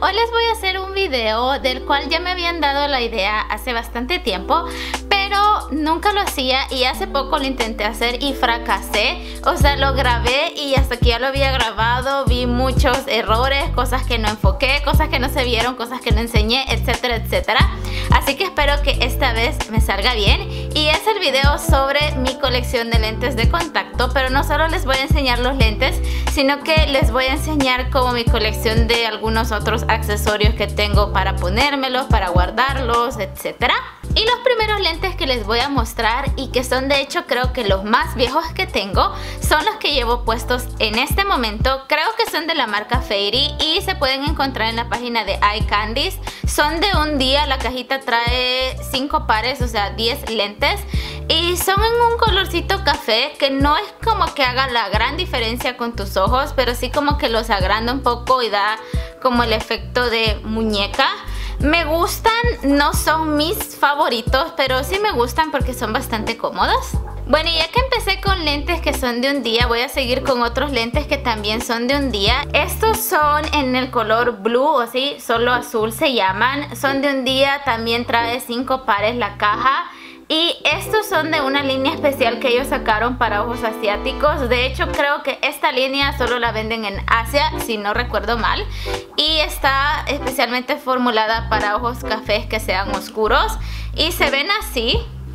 hoy les voy a hacer un video del cual ya me habían dado la idea hace bastante tiempo, pero nunca lo hacía y hace poco lo intenté hacer y fracasé. O sea, lo grabé y hasta que ya lo había grabado vi muchos errores, cosas que no enfoqué, cosas que no se vieron, cosas que no enseñé, etcétera, etcétera. Así que espero que esta vez me salga bien. Y es el video sobre mi colección de lentes de contacto, pero no solo les voy a enseñar los lentes, sino que les voy a enseñar como mi colección de algunos otros accesorios que tengo para ponérmelos, para guardarlos, etcétera. Y los primeros lentes que les voy a mostrar, y que son de hecho creo que los más viejos que tengo, son los que llevo puestos en este momento. Creo que son de la marca Fairy y se pueden encontrar en la página de iCandies. Son de un día, la cajita trae 5 pares, o sea 10 lentes. Y son en un colorcito café que no es como que haga la gran diferencia con tus ojos, pero sí como que los agranda un poco y da como el efecto de muñeca. Me gustan, no son mis favoritos, pero sí me gustan porque son bastante cómodos. Bueno, y ya que empecé con lentes que son de un día, voy a seguir con otros lentes que también son de un día. Estos son en el color blue, o sí, solo azul se llaman. Son de un día, también trae 5 pares la caja. Y estos son de una línea especial que ellos sacaron para ojos asiáticos. De hecho, creo que esta línea solo la venden en Asia, si no recuerdo mal. Y está especialmente formulada para ojos cafés que sean oscuros. Y se ven así.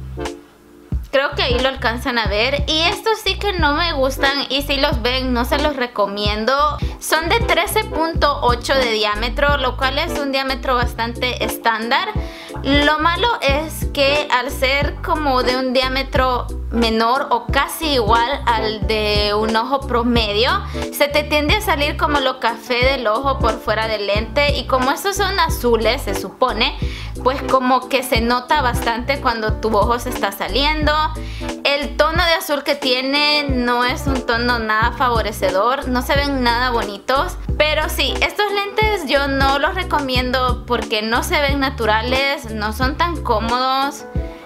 Creo que ahí lo alcanzan a ver. Y estos sí que no me gustan, y si los ven no se los recomiendo. Son de 13.8 de diámetro, lo cual es un diámetro bastante estándar. Lo malo es que al ser como de un diámetro menor o casi igual al de un ojo promedio, se te tiende a salir como lo café del ojo por fuera del lente. Y como estos son azules, se supone, pues como que se nota bastante cuando tu ojo se está saliendo. El tono de azul que tiene no es un tono nada favorecedor, no se ven nada bonitos. Pero sí, estos lentes yo no los recomiendo porque no se ven naturales, no son tan cómodos.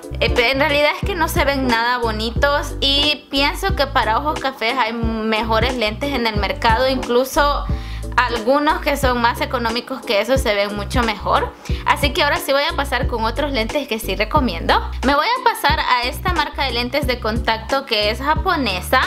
En realidad es que no se ven nada bonitos, y pienso que para ojos cafés hay mejores lentes en el mercado, incluso algunos que son más económicos que esos se ven mucho mejor. Así que ahora sí voy a pasar con otros lentes que sí recomiendo. Me voy a pasar a esta marca de lentes de contacto que es japonesa.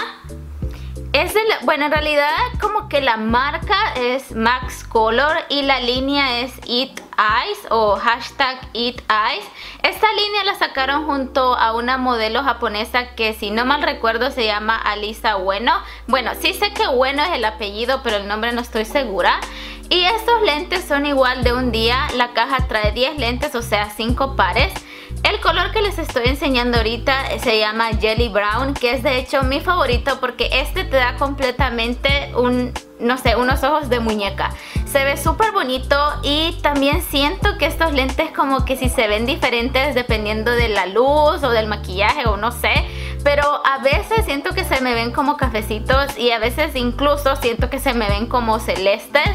Bueno, en realidad como que la marca es Max Color y la línea es Eat Eyes o hashtag Eat Eyes. Esta línea la sacaron junto a una modelo japonesa que, si no mal recuerdo, se llama Alisa Ueno. Bueno, sí sé que Ueno es el apellido, pero el nombre no estoy segura. Y estos lentes son igual de un día. La caja trae 10 lentes, o sea 5 pares. El color que les estoy enseñando ahorita se llama Jelly Brown, que es de hecho mi favorito porque este te da completamente no sé, unos ojos de muñeca. Se ve súper bonito, y también siento que estos lentes como que si se ven diferentes dependiendo de la luz o del maquillaje o no sé. Pero a veces siento que se me ven como cafecitos, y a veces incluso siento que se me ven como celestes.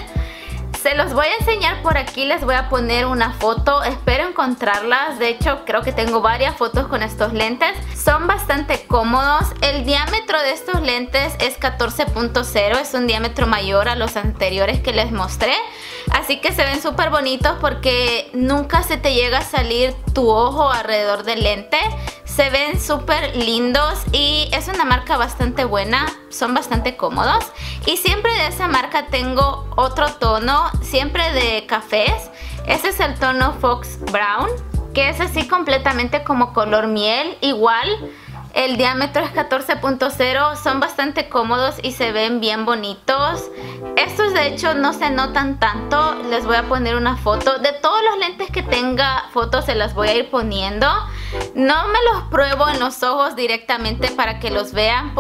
Se los voy a enseñar por aquí, les voy a poner una foto, espero encontrarlas. De hecho creo que tengo varias fotos con estos lentes. Son bastante cómodos. El diámetro de estos lentes es 14.0, es un diámetro mayor a los anteriores que les mostré. Así que se ven súper bonitos porque nunca se te llega a salir tu ojo alrededor del lente. Se ven súper lindos y es una marca bastante buena, son bastante cómodos. Y siempre de esa marca tengo otro tono, siempre de cafés. Este es el tono Fox Brown, que es así completamente como color miel. Igual, el diámetro es 14.0, son bastante cómodos y se ven bien bonitos. Estos de hecho no se notan tanto, les voy a poner una foto. De todos los lentes que tenga fotos se las voy a ir poniendo. No me los pruebo en los ojos directamente para que los vean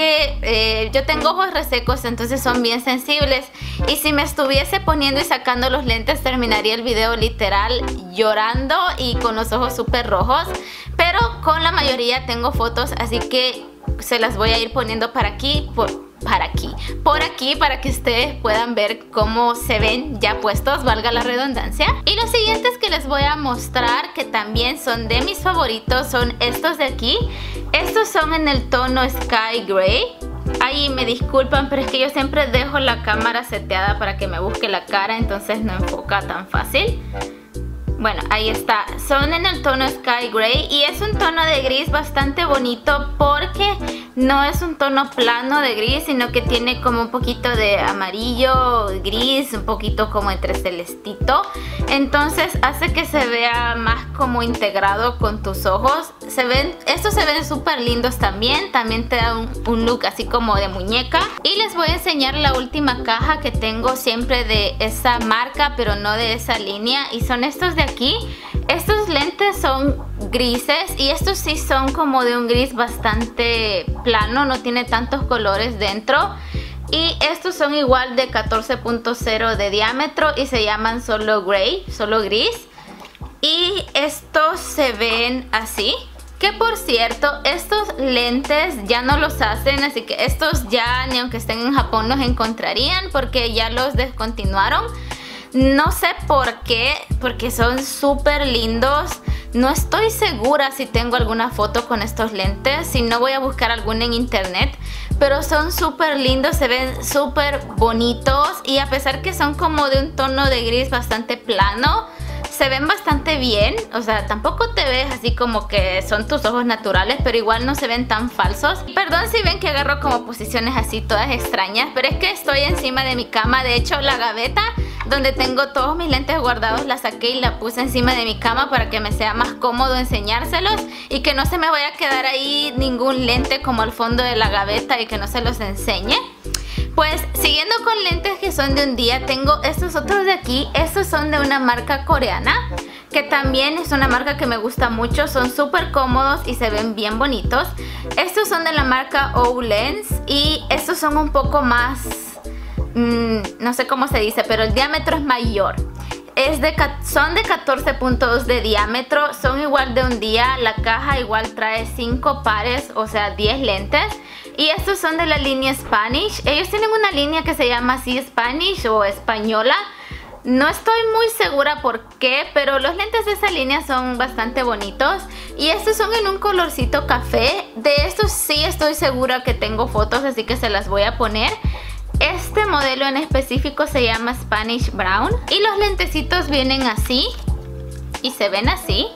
porque yo tengo ojos resecos, entonces son bien sensibles. Y si me estuviese poniendo y sacando los lentes terminaría el video literal llorando y con los ojos súper rojos. Pero con la mayoría tengo fotos, así que se las voy a ir poniendo por aquí para que ustedes puedan ver cómo se ven ya puestos, valga la redundancia. Y los siguientes que les voy a mostrar, que también son de mis favoritos, son estos de aquí. Estos son en el tono Sky Gray. Ahí me disculpan, pero es que yo siempre dejo la cámara seteada para que me busque la cara, entonces no enfoca tan fácil. Bueno, ahí está. Son en el tono Sky Gray y es un tono de gris bastante bonito porque no es un tono plano de gris, sino que tiene como un poquito de amarillo, gris, un poquito como entre celestito. Entonces hace que se vea más como integrado con tus ojos. Estos se ven súper lindos también. También te da un look así como de muñeca. Y les voy a enseñar la última caja que tengo siempre de esa marca, pero no de esa línea. Y son estos de aquí. Estos lentes son grises y estos sí son como de un gris bastante plano, no tiene tantos colores dentro. Y estos son igual de 14.0 de diámetro y se llaman solo gray, solo gris. Y estos se ven así. Que por cierto, estos lentes ya no los hacen, así que estos ya ni aunque estén en Japón los encontrarían porque ya los descontinuaron. No sé por qué, porque son súper lindos. No estoy segura si tengo alguna foto con estos lentes, si no voy a buscar alguna en internet. Pero son súper lindos, se ven súper bonitos y a pesar que son como de un tono de gris bastante plano, se ven bastante bien. O sea, tampoco te ves así como que son tus ojos naturales, pero igual no se ven tan falsos. Perdón si ven que agarro como posiciones así todas extrañas, pero es que estoy encima de mi cama. De hecho, la gaveta donde tengo todos mis lentes guardados la saqué y la puse encima de mi cama para que me sea más cómodo enseñárselos y que no se me vaya a quedar ahí ningún lente como al fondo de la gaveta y que no se los enseñe. Pues siguiendo con lentes que son de un día, tengo estos otros de aquí. Estos son de una marca coreana, que también es una marca que me gusta mucho. Son súper cómodos y se ven bien bonitos. Estos son de la marca O-Lens y estos son un poco más, no sé cómo se dice, pero el diámetro es mayor. Son de 14.2 de diámetro, son igual de un día. La caja igual trae 5 pares, o sea 10 lentes. Y estos son de la línea Spanish. Ellos tienen una línea que se llama así Spanish o española. No estoy muy segura por qué, pero los lentes de esa línea son bastante bonitos. Y estos son en un colorcito café. De estos sí estoy segura que tengo fotos, así que se las voy a poner. Este modelo en específico se llama Spanish Brown. Y los lentecitos vienen así y se ven así.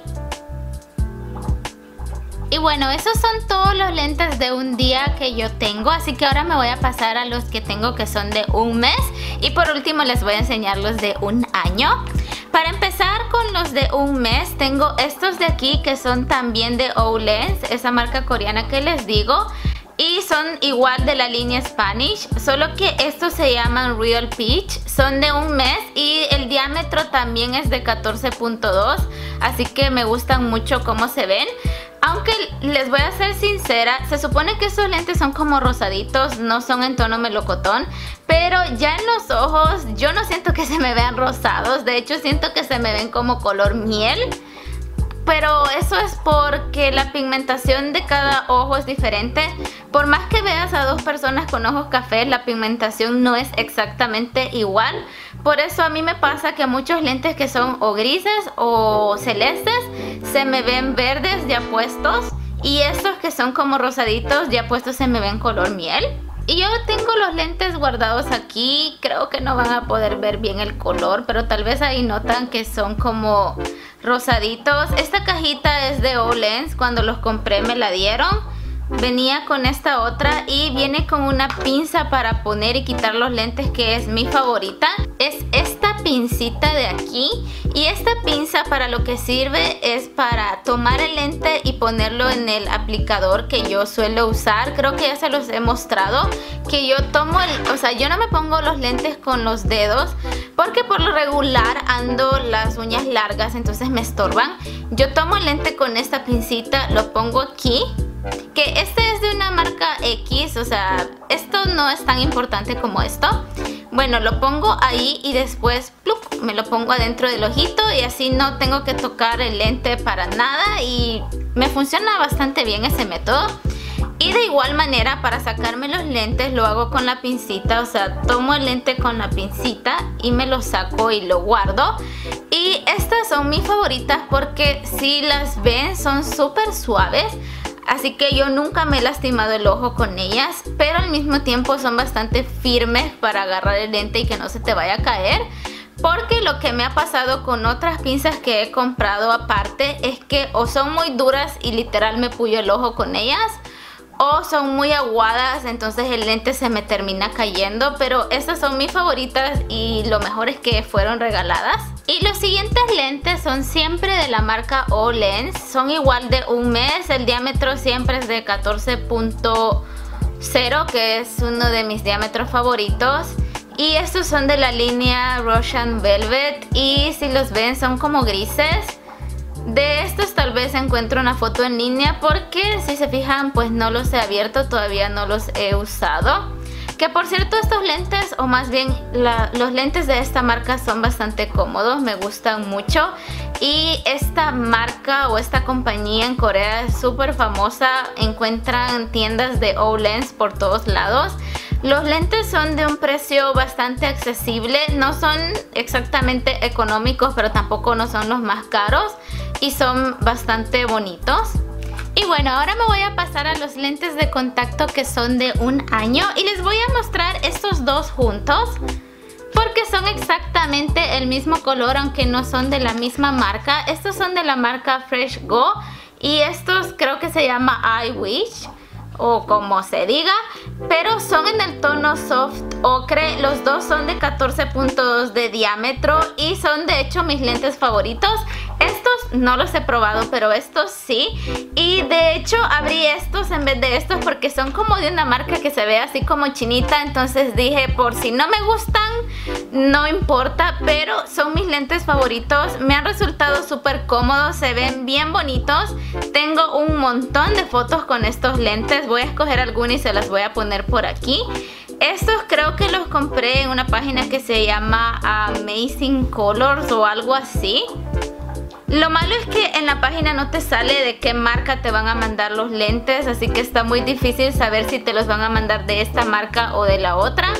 Y bueno, esos son todos los lentes de un día que yo tengo. Así que ahora me voy a pasar a los que tengo que son de un mes. Y por último les voy a enseñar los de un año. Para empezar con los de un mes, tengo estos de aquí que son también de O-Lens, esa marca coreana que les digo. Y son igual de la línea Spanish, solo que estos se llaman Real Peach. Son de un mes y el diámetro también es de 14.2. Así que me gustan mucho cómo se ven. Aunque les voy a ser sincera, se supone que esos lentes son como rosaditos, no son en tono melocotón. Pero ya en los ojos yo no siento que se me vean rosados. De hecho siento que se me ven como color miel. Pero eso es porque la pigmentación de cada ojo es diferente. Por más que veas a dos personas con ojos cafés, la pigmentación no es exactamente igual. Por eso a mí me pasa que muchos lentes que son o grises o celestes se me ven verdes ya puestos. Y estos que son como rosaditos ya puestos se me ven color miel. Y yo tengo los lentes guardados aquí. Creo que no van a poder ver bien el color, pero tal vez ahí notan que son como rosaditos. Esta cajita es de O-Lens. Cuando los compré me la dieron. Venía con esta otra y viene con una pinza para poner y quitar los lentes, que es mi favorita. Es esta pincita de aquí. Y esta pinza para lo que sirve es para tomar el lente y ponerlo en el aplicador que yo suelo usar. Creo que ya se los he mostrado, que yo tomo o sea, yo no me pongo los lentes con los dedos porque por lo regular ando las uñas largas, entonces me estorban. Yo tomo el lente con esta pincita, lo pongo aquí. Que este es de una marca X, o sea, esto no es tan importante como esto. Bueno, lo pongo ahí y después ¡pluc!, me lo pongo adentro del ojito y así no tengo que tocar el lente para nada y me funciona bastante bien ese método. Y de igual manera para sacarme los lentes lo hago con la pincita, o sea, tomo el lente con la pincita y me lo saco y lo guardo. Y estas son mis favoritas porque si las ven son súper suaves. así que yo nunca me he lastimado el ojo con ellas, pero al mismo tiempo son bastante firmes para agarrar el lente y que no se te vaya a caer. Porque lo que me ha pasado con otras pinzas que he comprado aparte es que o son muy duras y literal me puyo el ojo con ellas, o son muy aguadas, entonces el lente se me termina cayendo. Pero estas son mis favoritas y lo mejor es que fueron regaladas. Y los siguientes lentes son siempre de la marca Olens, son igual de un mes, el diámetro siempre es de 14.0, que es uno de mis diámetros favoritos. Y estos son de la línea Russian Velvet y si los ven son como grises. De estos tal vez encuentro una foto en línea porque si se fijan pues no los he abierto, todavía no los he usado. Que por cierto estos lentes, o más bien los lentes de esta marca son bastante cómodos, me gustan mucho. Y esta marca o esta compañía en Corea es súper famosa, encuentran tiendas de Olens por todos lados. Los lentes son de un precio bastante accesible, no son exactamente económicos, pero tampoco no son los más caros y son bastante bonitos. Y bueno, ahora me voy a pasar a los lentes de contacto que son de un año y les voy a mostrar estos dos juntos porque son exactamente el mismo color aunque no son de la misma marca. Estos son de la marca Fresh Go y estos creo que se llama I Wish o como se diga, pero son en el tono soft ocre. Los dos son de 14.2 de diámetro y son de hecho mis lentes favoritos. Estos no los he probado, pero estos sí. Y de hecho abrí estos en vez de estos porque son como de una marca que se ve así como chinita. Entonces dije, por si no me gustan, no importa, pero son mis lentes favoritos. Me han resultado súper cómodos, se ven bien bonitos. Tengo un montón de fotos con estos lentes. Voy a escoger algunas y se las voy a poner por aquí. Estos creo que los compré en una página que se llama Amazing Colors o algo así. Lo malo es que en la página no te sale de qué marca te van a mandar los lentes, así que está muy difícil saber si te los van a mandar de esta marca o de la otra,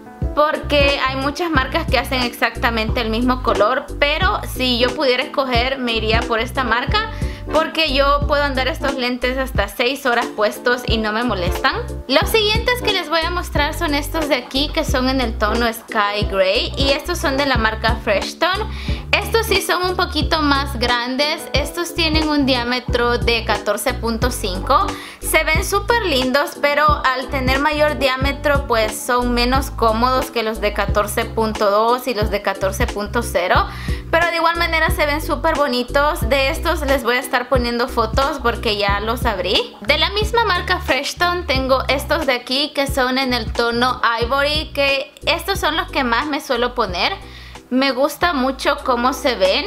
porque hay muchas marcas que hacen exactamente el mismo color, pero si yo pudiera escoger me iría por esta marca porque yo puedo andar estos lentes hasta 6 horas puestos y no me molestan. Los siguientes que les voy a mostrar son estos de aquí, que son en el tono Sky Gray, y estos son de la marca Freshton. Estos sí son un poquito más grandes, estos tienen un diámetro de 14.5. Se ven súper lindos, pero al tener mayor diámetro pues son menos cómodos que los de 14.2 y los de 14.0. Pero de igual manera se ven súper bonitos. De estos les voy a estar poniendo fotos porque ya los abrí. De la misma marca Freshton tengo estos de aquí que son en el tono Ivory, que estos son los que más me suelo poner. Me gusta mucho cómo se ven.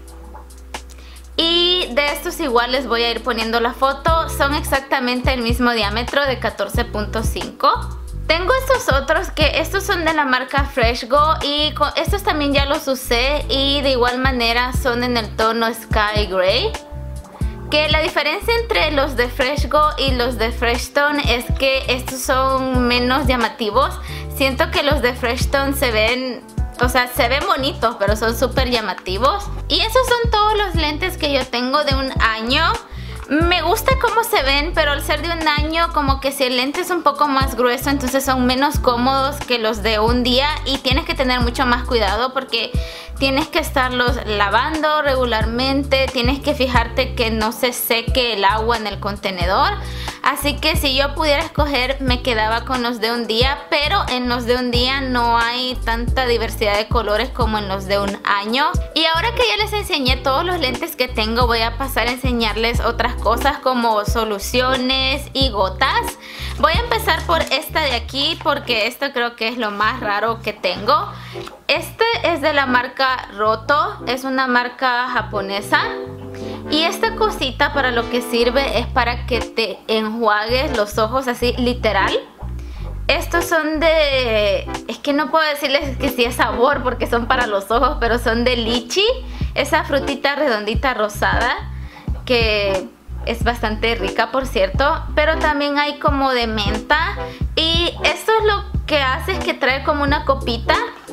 Y de estos igual les voy a ir poniendo la foto. Son exactamente el mismo diámetro de 14.5. Tengo estos otros que estos son de la marca Fresh Go y estos también ya los usé y de igual manera son en el tono Sky Gray. Que la diferencia entre los de Fresh Go y los de Freshton es que estos son menos llamativos. Siento que los de Freshton se ven... O sea, se ven bonitos, pero son súper llamativos. Y esos son todos los lentes que yo tengo de un año. Me gusta cómo se ven, pero al ser de un año, como que si el lente es un poco más grueso, entonces son menos cómodos que los de un día. Y tienes que tener mucho más cuidado porque tienes que estarlos lavando regularmente. Tienes que fijarte que no se seque el agua en el contenedor. Así que si yo pudiera escoger me quedaba con los de un día, pero en los de un día no hay tanta diversidad de colores como en los de un año. Y ahora que ya les enseñé todos los lentes que tengo, voy a pasar a enseñarles otras cosas como soluciones y gotas. Voy a empezar por esta de aquí porque esto creo que es lo más raro que tengo. Este es de la marca Roto, es una marca japonesa. Y esta cosita para lo que sirve es para que te enjuagues los ojos así literal. Estos son de... es que no puedo decirles que sí es sabor porque son para los ojos, pero son de lichi. Esa frutita redondita rosada que es bastante rica por cierto. Pero también hay como de menta. Y esto es lo que hace es que trae como una copita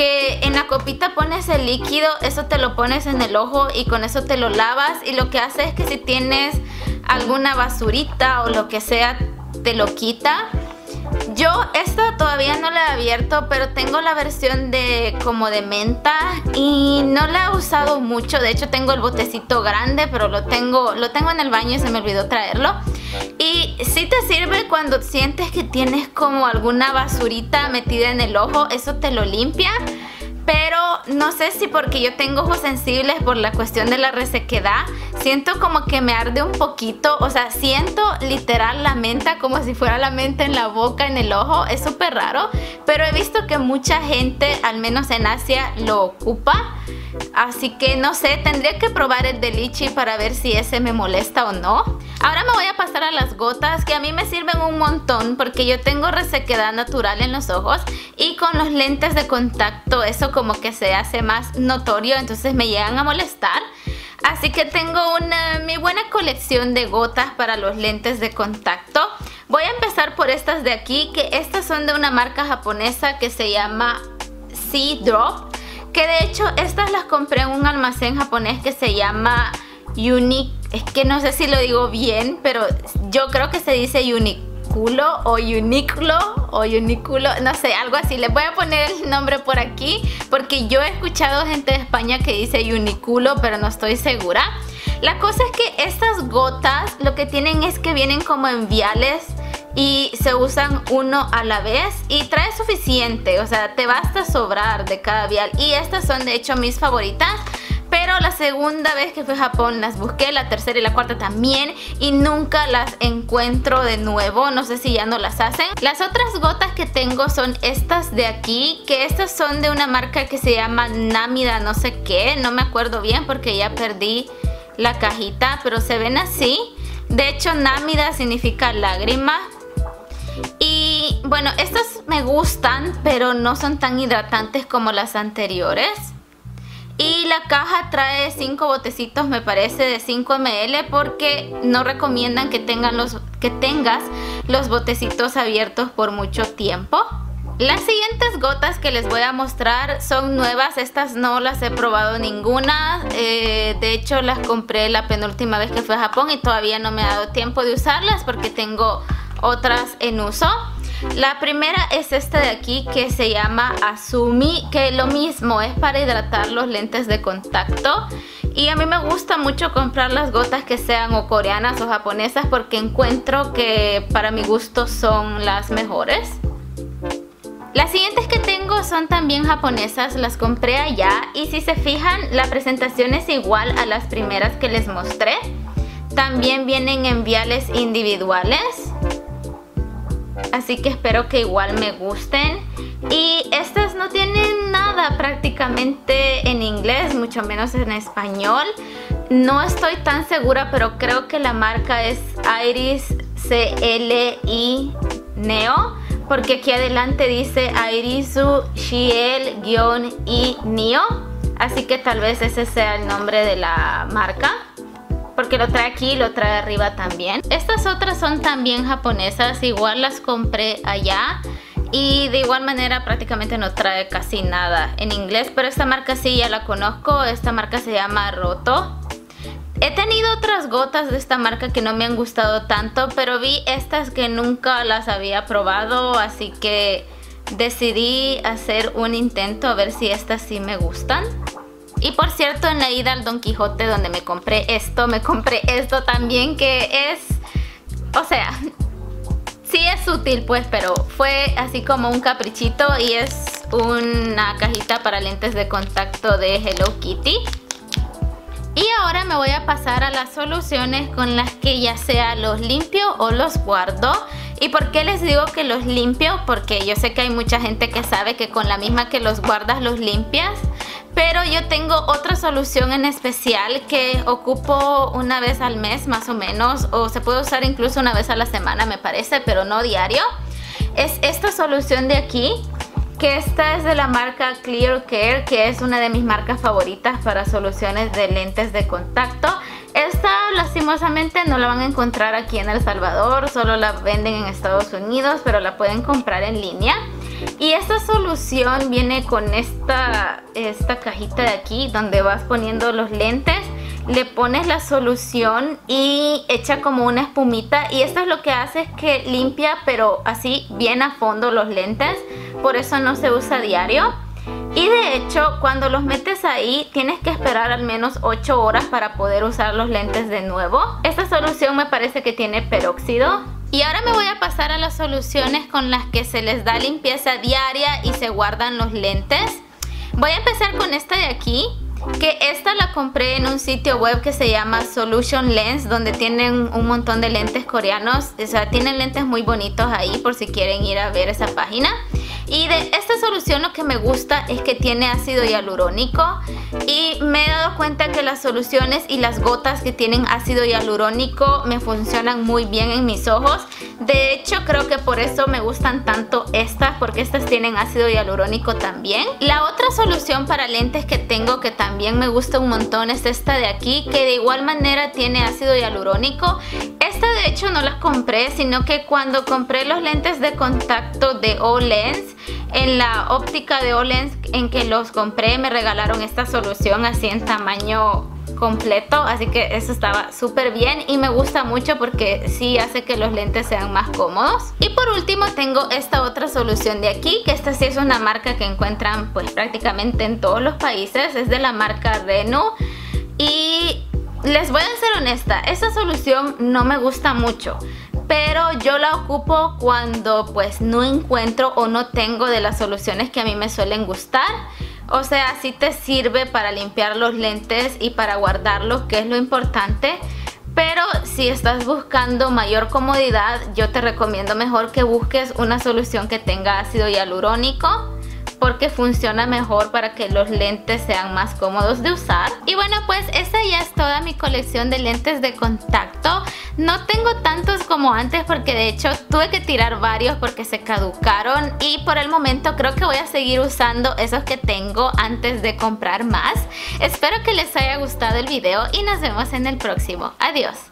que en la copita pones el líquido, eso te lo pones en el ojo y con eso te lo lavas, y lo que hace es que si tienes alguna basurita o lo que sea, te lo quita. Yo esto todavía no la he abierto, pero tengo la versión de como de menta y no la he usado mucho. De hecho tengo el botecito grande, pero lo tengo en el baño y se me olvidó traerlo. Y sí te sirve cuando sientes que tienes como alguna basurita metida en el ojo, eso te lo limpia. Pero no sé si porque yo tengo ojos sensibles por la cuestión de la resequedad, siento como que me arde un poquito. O sea, siento literal la menta como si fuera la menta en la boca, en el ojo. Es súper raro, pero he visto que mucha gente, al menos en Asia, lo ocupa. Así que no sé, tendría que probar el de lichi para ver si ese me molesta o no. Ahora me voy a pasar a las gotas, que a mí me sirven un montón porque yo tengo resequedad natural en los ojos, y con los lentes de contacto eso como que se hace más notorio, entonces me llegan a molestar. Así que tengo mi buena colección de gotas para los lentes de contacto. Voy a empezar por estas de aquí, que estas son de una marca japonesa que se llama Sea Drop. Que de hecho estas las compré en un almacén japonés que se llama es que no sé si lo digo bien, pero yo creo que se dice Uniculo o Uniqlo o Uniculo, no sé, algo así. Les voy a poner el nombre por aquí porque yo he escuchado gente de España que dice Uniculo, pero no estoy segura. La cosa es que estas gotas lo que tienen es que vienen como en viales y se usan uno a la vez y trae suficiente, o sea, te basta sobrar de cada vial. Y estas son de hecho mis favoritas, pero la segunda vez que fui a Japón las busqué, la tercera y la cuarta también, y nunca las encuentro de nuevo. No sé si ya no las hacen. Las otras gotas que tengo son estas de aquí, que estas son de una marca que se llama Namida no sé qué, no me acuerdo bien porque ya perdí la cajita, pero se ven así. De hecho Namida significa lágrima. Y bueno, estas me gustan, pero no son tan hidratantes como las anteriores. Y la caja trae 5 botecitos, me parece, de 5 ml, porque no recomiendan que tengas los botecitos abiertos por mucho tiempo. Las siguientes gotas que les voy a mostrar son nuevas. Estas no las he probado ninguna. De hecho las compré la penúltima vez que fui a Japón y todavía no me ha dado tiempo de usarlas porque tengo otras en uso. La primera es esta de aquí que se llama Azumi, que lo mismo es para hidratar los lentes de contacto. Y a mí me gusta mucho comprar las gotas que sean o coreanas o japonesas porque encuentro que para mi gusto son las mejores. Las siguientes que tengo son también japonesas, las compré allá y si se fijan la presentación es igual a las primeras que les mostré. También vienen en viales individuales. Así que espero que igual me gusten. Y estas no tienen nada prácticamente en inglés, mucho menos en español. No estoy tan segura, pero creo que la marca es Iris CLI Neo, porque aquí adelante dice Irisu Shiel-I Neo. Así que tal vez ese sea el nombre de la marca, porque lo trae aquí y lo trae arriba también. Estas otras son también japonesas, igual las compré allá y de igual manera prácticamente no trae casi nada en inglés, pero esta marca sí ya la conozco. Esta marca se llama Roto. He tenido otras gotas de esta marca que no me han gustado tanto, pero vi estas que nunca las había probado, así que decidí hacer un intento a ver si estas sí me gustan. Y por cierto, en la ida al Don Quijote donde me compré esto también, que es, o sea, sí es útil pues, pero fue así como un caprichito y es una cajita para lentes de contacto de Hello Kitty. Y ahora me voy a pasar a las soluciones con las que ya sea los limpio o los guardo. ¿Y por qué les digo que los limpio? Porque yo sé que hay mucha gente que sabe que con la misma que los guardas los limpias. Pero yo tengo otra solución en especial que ocupo una vez al mes más o menos, o se puede usar incluso una vez a la semana me parece, pero no diario. Es esta solución de aquí, que esta es de la marca Clear Care, que es una de mis marcas favoritas para soluciones de lentes de contacto. Esta lastimosamente no la van a encontrar aquí en El Salvador, solo la venden en Estados Unidos, pero la pueden comprar en línea. Y esta solución viene con esta cajita de aquí donde vas poniendo los lentes. Le pones la solución y echa como una espumita, y esto es lo que hace, es que limpia pero así bien a fondo los lentes. Por eso no se usa diario. Y de hecho cuando los metes ahí tienes que esperar al menos 8 horas para poder usar los lentes de nuevo. Esta solución me parece que tiene peróxido. Y ahora me voy a pasar a las soluciones con las que se les da limpieza diaria y se guardan los lentes. Voy a empezar con esta de aquí, que esta la compré en un sitio web que se llama Solution Lens, donde tienen un montón de lentes coreanos. O sea, tienen lentes muy bonitos ahí por si quieren ir a ver esa página. Y de esta solución lo que me gusta es que tiene ácido hialurónico, y me he dado cuenta que las soluciones y las gotas que tienen ácido hialurónico me funcionan muy bien en mis ojos. De hecho creo que por eso me gustan tanto estas, porque estas tienen ácido hialurónico también. La otra solución para lentes que tengo que también me gusta un montón es esta de aquí, que de igual manera tiene ácido hialurónico. Esta de hecho no la compré, sino que cuando compré los lentes de contacto de Olens, en la óptica de Olens en que los compré, me regalaron esta solución así en tamaño completo, así que eso estaba súper bien y me gusta mucho porque sí hace que los lentes sean más cómodos. Y por último tengo esta otra solución de aquí, que esta sí es una marca que encuentran pues prácticamente en todos los países. Es de la marca Renu y les voy a ser honesta, esta solución no me gusta mucho, pero yo la ocupo cuando pues no encuentro o no tengo de las soluciones que a mí me suelen gustar. O sea, sí te sirve para limpiar los lentes y para guardarlos, que es lo importante. Pero si estás buscando mayor comodidad, yo te recomiendo mejor que busques una solución que tenga ácido hialurónico, porque funciona mejor para que los lentes sean más cómodos de usar. Y bueno, pues esta ya es toda mi colección de lentes de contacto. No tengo tantos como antes porque de hecho tuve que tirar varios porque se caducaron, y por el momento creo que voy a seguir usando esos que tengo antes de comprar más. Espero que les haya gustado el video y nos vemos en el próximo. Adiós.